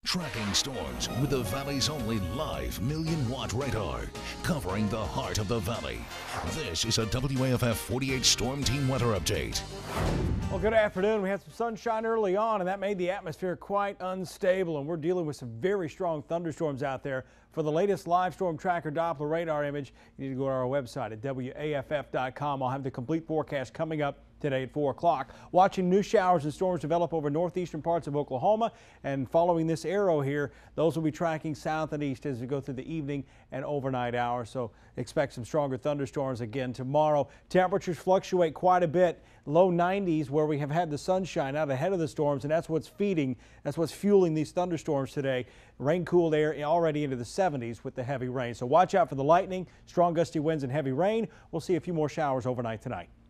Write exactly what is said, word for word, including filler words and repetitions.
Tracking storms with the Valley's only live million watt radar, covering the heart of the Valley. This is a W A F F forty-eight Storm Team Weather Update. Well, good afternoon. We had some sunshine early on, and that made the atmosphere quite unstable, and we're dealing with some very strong thunderstorms out there. For the latest live storm tracker Doppler radar image, you need to go to our website at W A F F dot com. I'll have the complete forecast coming up today at four o'clock. Watching new showers and storms develop over northeastern parts of Oklahoma, and following this arrow here, those will be tracking south and east as we go through the evening and overnight hours. So expect some stronger thunderstorms again tomorrow. Temperatures fluctuate quite a bit. Low nineties where we have had the sunshine out ahead of the storms, and that's what's feeding, that's what's fueling these thunderstorms today. Rain cooled air already into the seventies with the heavy rain. So watch out for the lightning, strong gusty winds and heavy rain. We'll see a few more showers overnight tonight.